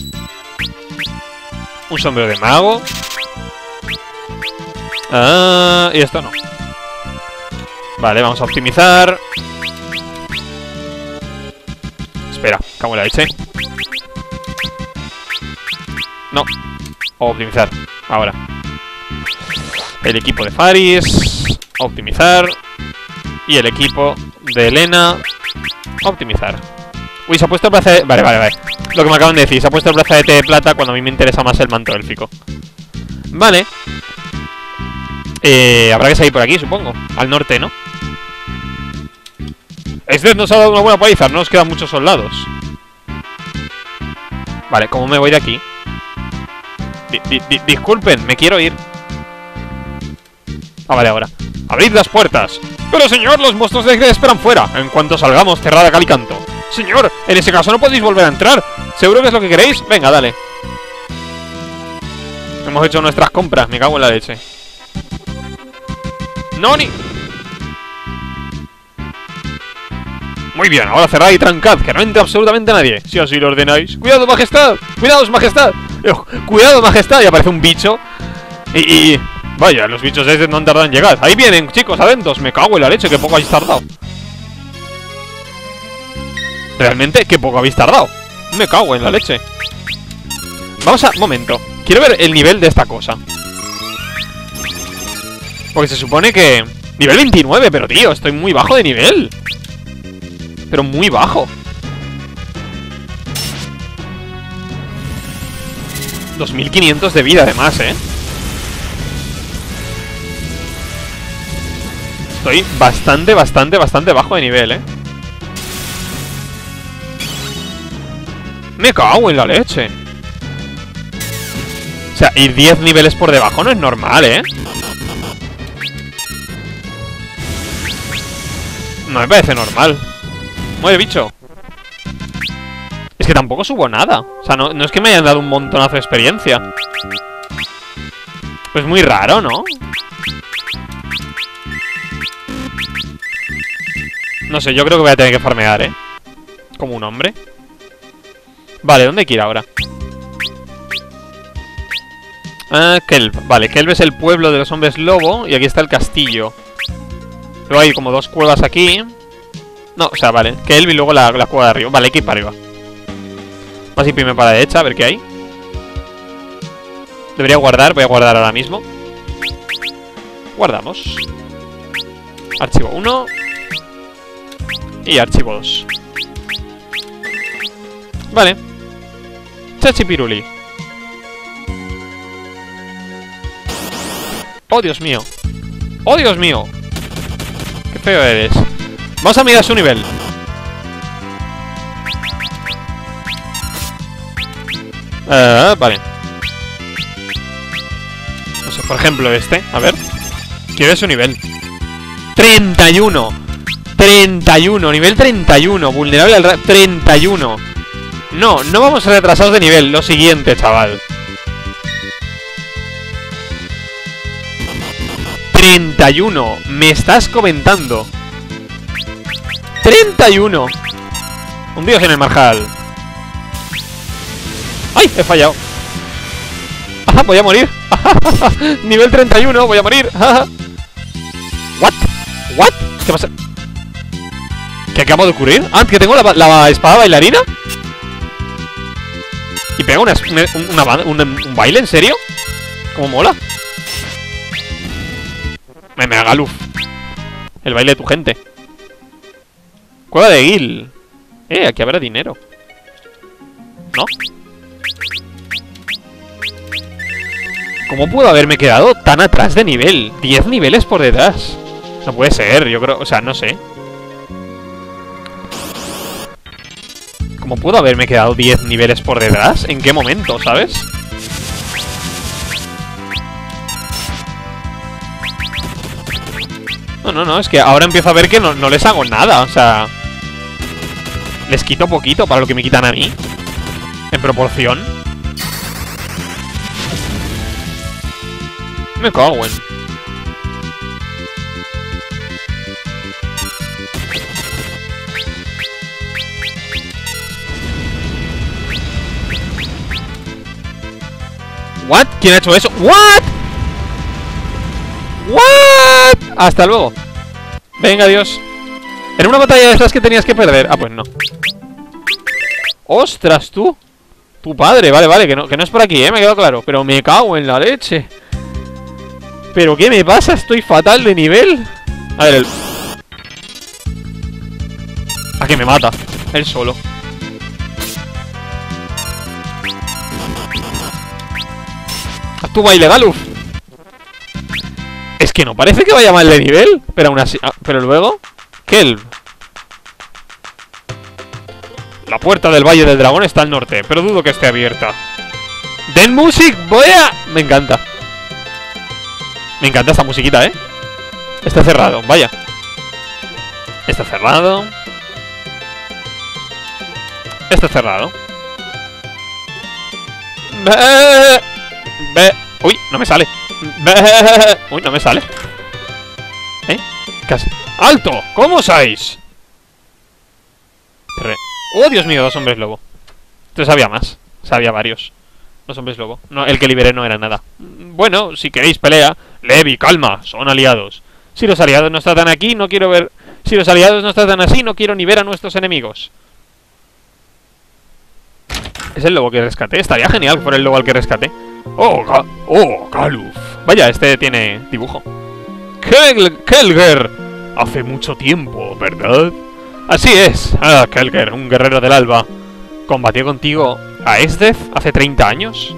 Speaker 1: Un sombrero de mago. Ah, y esto no. Vale, vamos a optimizar. Espera, cago en la leche. No. Optimizar. Ahora. El equipo de Faris. Optimizar. Y el equipo de Elena. Optimizar. Uy, se ha puesto el brazalete... Vale, vale, vale. Lo que me acaban de decir. Se ha puesto el brazalete de plata cuando a mí me interesa más el manto élfico. Vale. Eh, habrá que salir por aquí, supongo. Al norte, ¿no? Este nos ha dado una buena paliza. No nos quedan muchos soldados. Vale, ¿cómo me voy de aquí? Di di di disculpen, me quiero ir. Ah, vale, ahora. ¡Abrid las puertas! ¡Pero señor, los monstruos de Gre esperan fuera! En cuanto salgamos, cerrad a cal y canto. Señor, en ese caso no podéis volver a entrar. ¿Seguro que es lo que queréis? Venga, dale. Hemos hecho nuestras compras, me cago en la leche. ¡Noni! Muy bien, ahora cerrad y trancad, que no entre absolutamente nadie. Si así lo ordenáis. ¡Cuidado, majestad! ¡Cuidado, majestad! ¡Cuidado, majestad! Y aparece un bicho. Y... y... vaya, los bichos estos no han tardado en llegar. Ahí vienen, chicos, atentos. Me cago en la leche, que poco habéis tardado. Realmente, que poco habéis tardado. Me cago en la leche. Vamos a... momento. Quiero ver el nivel de esta cosa. Porque se supone que... nivel veintinueve, pero tío, estoy muy bajo de nivel. Pero muy bajo. dos mil quinientos de vida además, ¿eh? Estoy bastante, bastante, bastante bajo de nivel, ¿eh? Me cago en la leche. O sea, ir diez niveles por debajo no es normal, ¿eh? No me parece normal. Muere, bicho. Es que tampoco subo nada. O sea, no, no es que me hayan dado un montonazo de experiencia. Pues muy raro, ¿no? No sé, yo creo que voy a tener que farmear, ¿eh? Como un hombre. Vale, ¿dónde hay que ir ahora? Ah, Kelv. Vale, Kelv es el pueblo de los hombres lobo. Y aquí está el castillo. Luego hay como dos cuevas aquí. No, o sea, vale. Kelv y luego la, la cueva de arriba. Vale, hay que ir para arriba. Vamos a ir primero para la derecha, a ver qué hay. Debería guardar, voy a guardar ahora mismo. Guardamos. Archivo uno. Y archivo dos. Vale. Chachipiruli. Oh, Dios mío. Oh, Dios mío. Qué feo eres. Vamos a mirar su nivel. Uh, vale. No sé, por ejemplo este. A ver. Quiero ver su nivel. treinta y uno. treinta y uno. Nivel treinta y uno. Vulnerable al... treinta y uno. No, no vamos a retrasados de nivel. Lo siguiente, chaval. treinta y uno. Me estás comentando. treinta y uno. Un dios en el marjal. ¡Ay! He fallado. ¡Ah! Voy a morir. Nivel treinta y uno. Voy a morir. ¿What? ¿What? ¿Qué pasa? ¿Qué acabo de ocurrir? Ah, que tengo la, la espada bailarina. Y pega una, una, una, una, un baile, ¿en serio? ¿Cómo mola? Me, me haga luz. El baile de tu gente. Cueva de Gil. Eh, aquí habrá dinero. ¿No? ¿Cómo puedo haberme quedado tan atrás de nivel? diez niveles por detrás. No puede ser, yo creo... O sea, no sé. ¿Cómo puedo haberme quedado diez niveles por detrás? ¿En qué momento, sabes? No, no, no, es que ahora empiezo a ver que no, no les hago nada, o sea... Les quito poquito para lo que me quitan a mí. En proporción. Me cago en... ¿What? ¿Quién ha hecho eso? ¿What? ¿What? Hasta luego. Venga, adiós. Era una batalla de estas que tenías que perder. Ah, pues no. ¡Ostras, tú! Tu padre, vale, vale, que no, que no es por aquí, eh, me ha quedado claro. Pero me cago en la leche. ¿Pero qué me pasa? Estoy fatal de nivel. A ver, el... ¿A que me mata? Él solo. Haz tu baile, Galuf. Es que no parece que vaya mal de nivel. Pero aún así... Ah, pero luego... Kelv. La puerta del Valle del Dragón está al norte, pero dudo que esté abierta. ¡Den music! ¡Voy a...! Me encanta. Me encanta esta musiquita, ¿eh? Está cerrado, vaya. Está cerrado. Está cerrado. Be... Be... Uy, no me sale. Be... Uy, no me sale. ¿Eh? Casi. ¡Alto! ¿Cómo osáis? Re... ¡Oh, Dios mío! Dos hombres lobo. Entonces había más. O sea, había varios. Dos hombres lobo. No, el que liberé no era nada. Bueno, si queréis pelea. Levi, calma. Son aliados. Si los aliados nos tratan aquí, no quiero ver... Si los aliados nos tratan así, no quiero ni ver a nuestros enemigos. Es el lobo que rescaté. Estaría genial que fuera el lobo al que rescaté. Oh, Ga oh, Galuf. Vaya, este tiene dibujo. Kel Kelger. Hace mucho tiempo, ¿verdad? Así es. Ah, Kelger, un guerrero del alba. ¿Combatió contigo a Esdeth hace treinta años?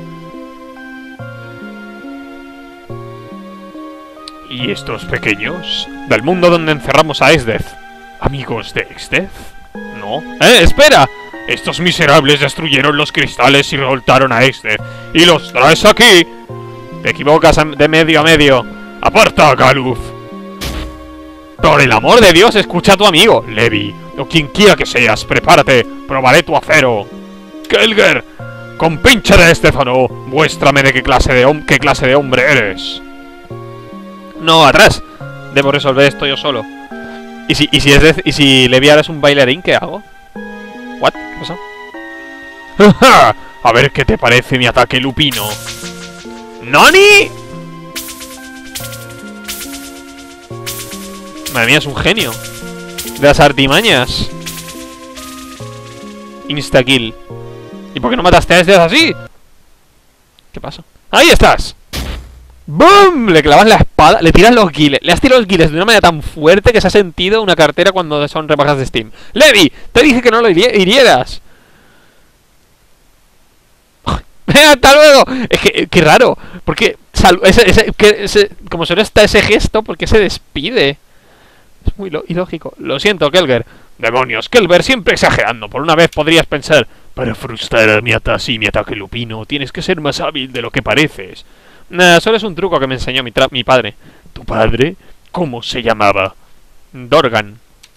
Speaker 1: ¿Y estos pequeños? Del mundo donde encerramos a Esdeth. ¿Amigos de Esdeth? No. ¡Eh, espera! Estos miserables destruyeron los cristales y revoltaron a Esdeth. ¡Y los traes aquí! Te equivocas de medio a medio. ¡Aparta, Galuf! Por el amor de Dios, escucha a tu amigo, Levi. O quien quiera que seas, prepárate. Probaré tu acero. Kelger, compinche de Estefano. Muéstrame de qué clase de, qué clase de hombre eres. No, atrás. Debo resolver esto yo solo. ¿Y si, y si, es de, y si Levi ahora es un bailarín, qué hago? ¿What? ¿Qué pasa? A ver qué te parece mi ataque lupino. ¡Nani! Madre mía, es un genio de las artimañas. Insta-kill. ¿Y por qué no mataste a este así? ¿Qué pasa? ¡Ahí estás! ¡Bum! Le clavas la espada, le tiras los guiles. Le has tirado los guiles de una manera tan fuerte que se ha sentido una cartera cuando son rebajas de Steam. ¡Levi! Te dije que no lo hirieras. ¡Hasta luego! Es que, qué raro. Porque, ese, ese, que, ese, como solo está ese gesto, ¿por qué se despide? Es muy ilógico. Lo siento, Kelger. Demonios, Kelber siempre exagerando. Por una vez podrías pensar, para frustrar a mi ataque y mi ataque lupino, tienes que ser más hábil de lo que pareces. Nada, solo es un truco que me enseñó mi, mi padre. ¿Tu padre? ¿Cómo se llamaba? Dorgan.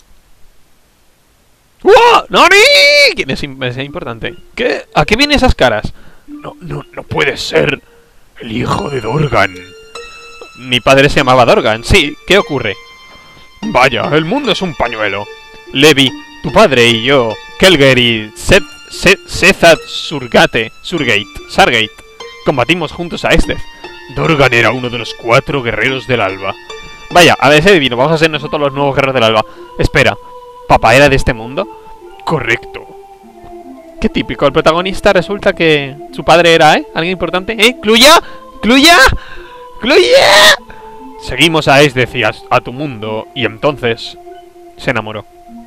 Speaker 1: ¡Oh! ¡Nani! ¿Quién es, es importante? ¿Qué? ¿A qué vienen esas caras? No, no, no puede ser. El hijo de Dorgan. Mi padre se llamaba Dorgan. Sí, ¿qué ocurre? Vaya, el mundo es un pañuelo. Levi, tu padre y yo, Kelger y Seth, Seth, Sethad Surgate, Surgate, Sargate, combatimos juntos a Esdeth. Dorgan era uno de los cuatro guerreros del alba. Vaya, a ver, ese divino, vamos a ser nosotros los nuevos guerreros del alba. Espera, ¿papá era de este mundo? Correcto. Qué típico, el protagonista resulta que su padre era, ¿eh? ¿Alguien importante? ¿Eh? ¿Cluya? ¿Cluya? ¡Cluya! Seguimos a Esdeth y a, a tu mundo, y entonces se enamoró.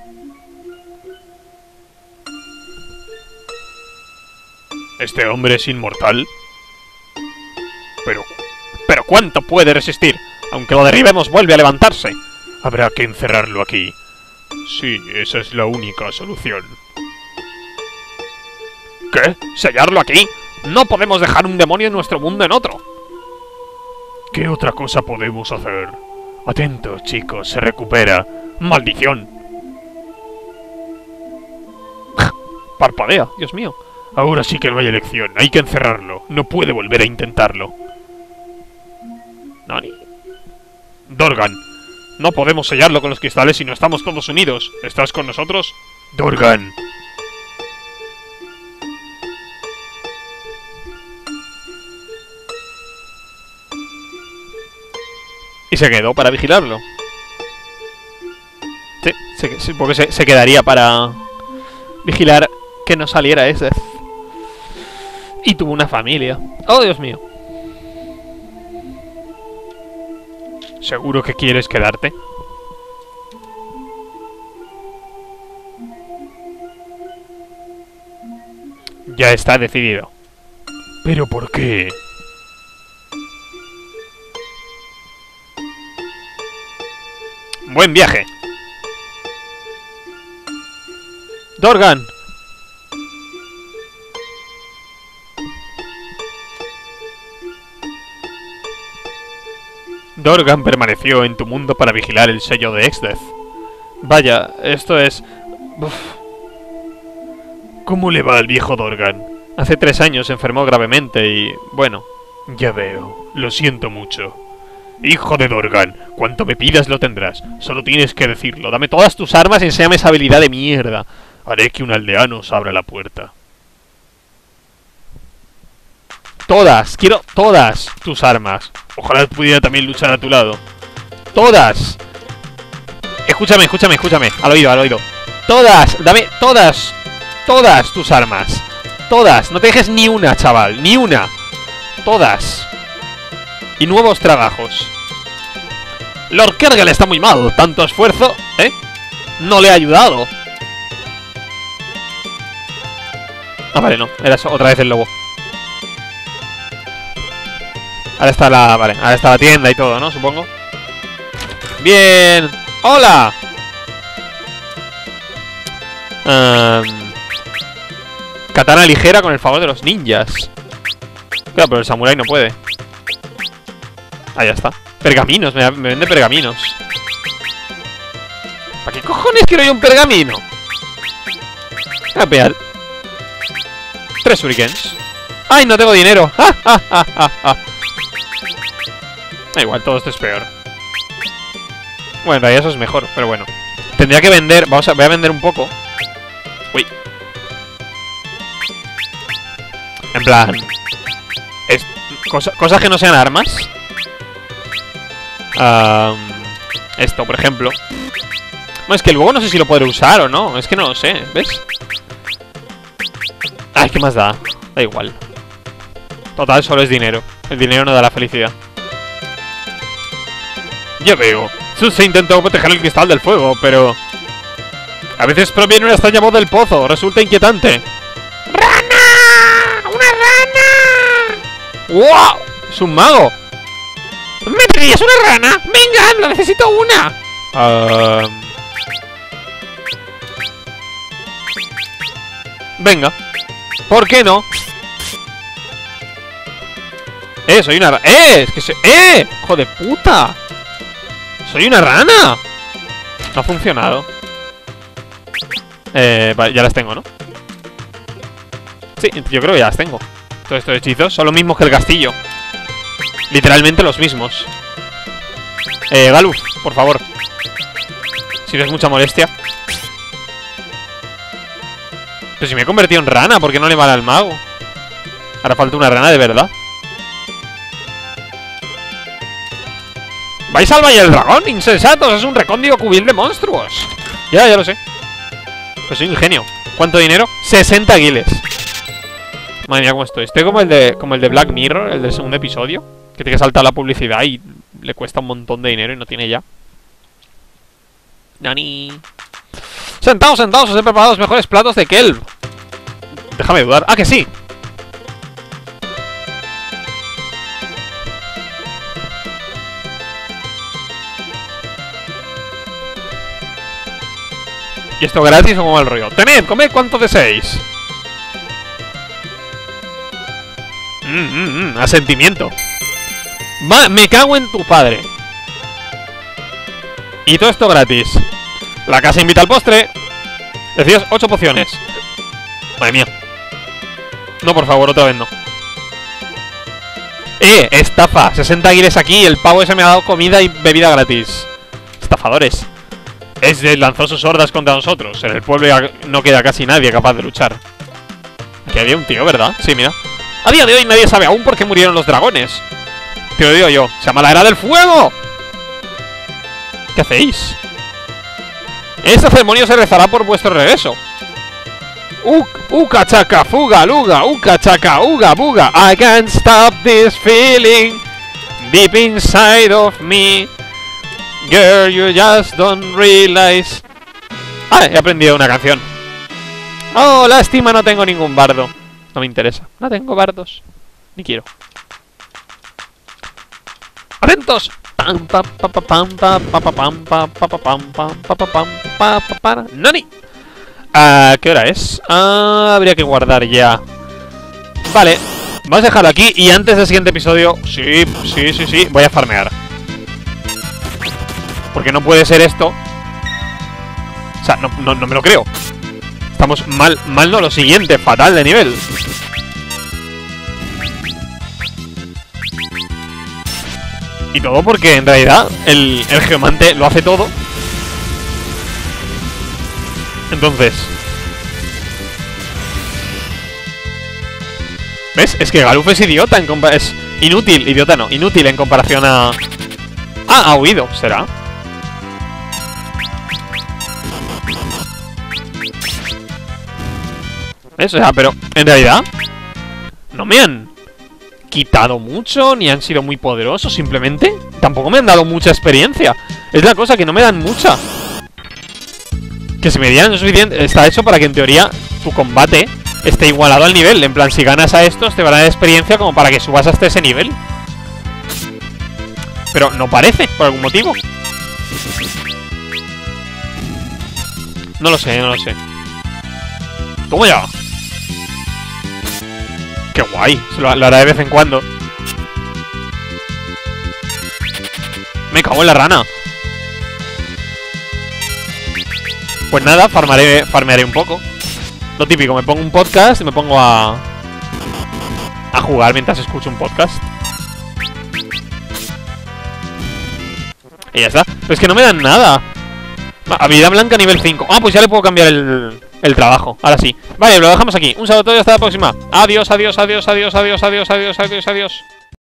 Speaker 1: ¿Este hombre es inmortal? Pero... ¿Pero cuánto puede resistir? Aunque lo derribemos, vuelve a levantarse. Habrá que encerrarlo aquí. Sí, esa es la única solución. ¿Qué? ¿Sellarlo aquí? No podemos dejar un demonio en nuestro mundo en otro. ¿Qué otra cosa podemos hacer? Atentos, chicos, se recupera. ¡Maldición! Parpadea, Dios mío. Ahora sí que no hay elección, hay que encerrarlo. No puede volver a intentarlo. Nani. Dorgan, no podemos sellarlo con los cristales si no estamos todos unidos. ¿Estás con nosotros? Dorgan. Y se quedó para vigilarlo. Sí, se, sí porque se, se quedaría para vigilar que no saliera ese. Y tuvo una familia. Oh, Dios mío. ¿Seguro que quieres quedarte? Ya está decidido. ¿Pero por qué? Buen viaje. Dorgan. Dorgan permaneció en tu mundo para vigilar el sello de Esdeth. Vaya, esto es... Uf. ¿Cómo le va al viejo Dorgan? Hace tres años se enfermó gravemente y... bueno, ya veo. Lo siento mucho. Hijo de Dorgan, cuanto me pidas lo tendrás. Solo tienes que decirlo. Dame todas tus armas y enséñame esa habilidad de mierda. Haré que un aldeano os abra la puerta. Todas, quiero todas tus armas. Ojalá pudiera también luchar a tu lado. Todas. Escúchame, escúchame, escúchame. Al oído, al oído. Todas, dame todas. Todas tus armas. Todas, no te dejes ni una, chaval. Ni una. Todas. Y nuevos trabajos. Lord Kergal está muy mal. Tanto esfuerzo, ¿eh? No le ha ayudado. Ah, vale, no. Era otra vez el lobo. Ahora está la... vale, ahora está la tienda y todo, ¿no? Supongo. Bien. ¡Hola! Um, katana ligera con el favor de los ninjas. Claro, pero el samurái no puede. Ah, ya está. Pergaminos, me, me vende pergaminos. ¿Para qué cojones quiero yo un pergamino? Voy a pegar tres shurikens. ¡Ay, no tengo dinero! ¡Ja, ja, ja, ja, ja! Da igual, todo esto es peor. Bueno, en realidad eso es mejor, pero bueno. Tendría que vender... Vamos a... voy a vender un poco. Uy. En plan... Es... Cosa, cosas que no sean armas. Um, esto, por ejemplo. Bueno, es que luego no sé si lo podré usar o no. Es que no lo sé, ¿ves? Ay, ¿qué más da? Da igual. Total, solo es dinero. El dinero no da la felicidad. Ya veo. Se intentó proteger el cristal del fuego, pero... a veces proviene una extraña voz del pozo. Resulta inquietante.
Speaker 2: ¡Rana! ¡Una rana!
Speaker 1: ¡Wow! ¡Es un mago!
Speaker 2: ¿Me traías una rana? ¡Venga, anda, necesito una!
Speaker 1: Uh... Venga. ¿Por qué no? ¡Eh! Soy una rana. ¡Eh! Es que se... ¡Eh! ¡Hijo de puta! ¡Soy una rana! No ha funcionado. Eh, vale, ya las tengo, ¿no? Sí, yo creo que ya las tengo. Todos estos hechizos son los mismos que el castillo. Literalmente los mismos. Eh, Galuf, por favor. Si no es mucha molestia. Pero si me he convertido en rana, ¿por qué no le vale al mago? Ahora falta una rana de verdad. ¡Vais al Valle del Dragón, insensatos! Es un recóndito cubil de monstruos. Ya, ya lo sé. Pues soy un genio. ¿Cuánto dinero? sesenta guiles. Madre mía, cómo estoy. Estoy como el de como el de Black Mirror, el del segundo episodio, que tiene que saltar la publicidad y le cuesta un montón de dinero y no tiene ya. Nani. Sentados, sentados, os he preparado los mejores platos de Kelv. Déjame dudar. ¡Ah, que sí! ¿Y esto gratis o como el rollo? Tened, comed cuanto deseéis. Mmm, mmm, mmm, asentimiento. Va, me cago en tu padre. Y todo esto gratis. La casa invita al postre. Decías ocho pociones. Madre mía. No, por favor, otra vez no. Eh, estafa. sesenta guiles aquí. El pavo ese me ha dado comida y bebida gratis. Estafadores. Ese lanzó sus hordas contra nosotros. En el pueblo ya no queda casi nadie capaz de luchar. Aquí había un tío, ¿verdad? Sí, mira. A día de hoy nadie sabe aún por qué murieron los dragones. Te lo digo yo. Se llama la Era del Fuego. ¿Qué hacéis? Esta ceremonia se rezará por vuestro regreso. Uka chaka fuga luga. Uka chaka uga buga. I can't stop this feeling deep inside of me. Girl, you just don't realize. Ah, he aprendido una canción. Oh, lástima, no tengo ningún bardo. No me interesa. No tengo bardos. Ni quiero. ¡Atentos! ¡Nani! Ah, ¿qué hora es? Ah, habría que guardar ya. Vale, vamos a dejarlo aquí. Y antes del siguiente episodio, sí, sí, sí, sí, voy a farmear. Porque no puede ser esto. O sea, no, no, no me lo creo. Estamos mal, mal no, lo siguiente, fatal de nivel. Y todo porque en realidad el, el geomante lo hace todo. Entonces, ¿ves? Es que Galuf es idiota en compa- es inútil, idiota no, inútil en comparación a... Ah, ha huido, ¿será? ¿Ves? O sea, pero en realidad no me han quitado mucho, ni han sido muy poderosos, simplemente tampoco me han dado mucha experiencia. Es la cosa, que no me dan mucha. Que si me dieran lo suficiente, está hecho para que en teoría tu combate esté igualado al nivel. En plan, si ganas a estos te van a dar experiencia como para que subas hasta ese nivel. Pero no parece, por algún motivo. No lo sé, no lo sé. Toma ya. Qué guay, se lo, lo hará de vez en cuando. Me cago en la rana. Pues nada, farmaré, farmearé un poco. Lo típico, me pongo un podcast y me pongo a... a jugar mientras escucho un podcast. Y ya está. Pero es que no me dan nada. Habilidad blanca nivel cinco. Ah, pues ya le puedo cambiar el, el trabajo. Ahora sí. Vale, lo dejamos aquí. Un saludo y hasta la próxima. Adiós, adiós, adiós, adiós, adiós, adiós, adiós, adiós, adiós.